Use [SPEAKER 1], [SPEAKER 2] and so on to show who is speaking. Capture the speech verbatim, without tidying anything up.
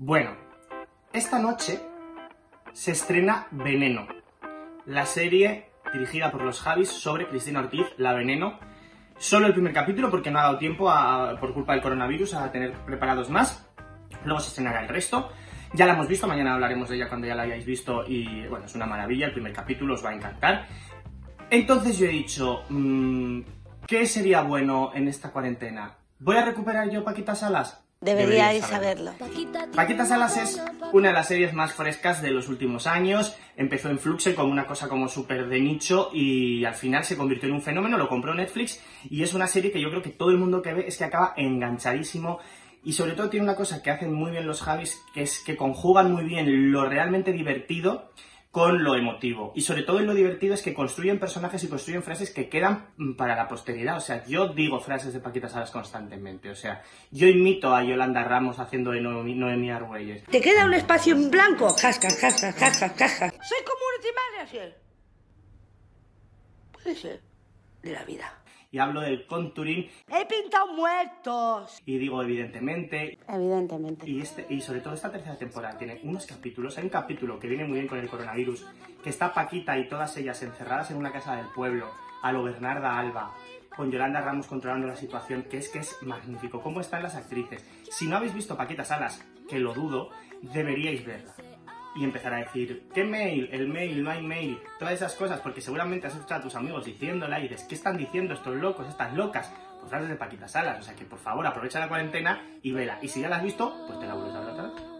[SPEAKER 1] Bueno, esta noche se estrena Veneno, la serie dirigida por los Javis sobre Cristina Ortiz, La Veneno. Solo el primer capítulo porque no ha dado tiempo, a, por culpa del coronavirus, a tener preparados más. Luego se estrenará el resto. Ya la hemos visto, mañana hablaremos de ella cuando ya la hayáis visto y bueno, es una maravilla, el primer capítulo os va a encantar. Entonces yo he dicho, mmm, ¿qué sería bueno en esta cuarentena? ¿Voy a recuperar yo Paquita Salas?
[SPEAKER 2] Deberíais saberlo.
[SPEAKER 1] Paquita Salas es una de las series más frescas de los últimos años. Empezó en Fluxe como una cosa como súper de nicho y al final se convirtió en un fenómeno, lo compró Netflix y es una serie que yo creo que todo el mundo que ve es que acaba enganchadísimo. Y sobre todo tiene una cosa que hacen muy bien los Javis, que es que conjugan muy bien lo realmente divertido con lo emotivo. Y sobre todo en lo divertido es que construyen personajes y construyen frases que quedan para la posteridad. O sea, yo digo frases de Paquita Salas constantemente. O sea, yo imito a Yolanda Ramos haciendo de Noemí, Noemí Argüelles.
[SPEAKER 2] ¿Te queda un espacio en blanco? Jasca, jasca, jasca, jasca. Soy community manager. Puede ser. De la vida.
[SPEAKER 1] Y hablo del contouring.
[SPEAKER 2] He pintado muertos.
[SPEAKER 1] Y digo evidentemente.
[SPEAKER 2] Evidentemente.
[SPEAKER 1] Y, este, y sobre todo esta tercera temporada tiene unos capítulos. Hay un capítulo que viene muy bien con el coronavirus, que está Paquita y todas ellas encerradas en una casa del pueblo, a lo Bernarda Alba, con Yolanda Ramos controlando la situación, que es que es magnífico. ¿Cómo están las actrices? Si no habéis visto Paquita Salas, que lo dudo, deberíais verla. Y empezar a decir, ¿qué mail? El mail, no hay mail, todas esas cosas, porque seguramente has escuchado a tus amigos diciéndola y dices, ¿qué están diciendo estos locos, estas locas? Pues frases de Paquita Salas, o sea que por favor aprovecha la cuarentena y vela. Y si ya la has visto, pues te la vuelves a ver otra vez.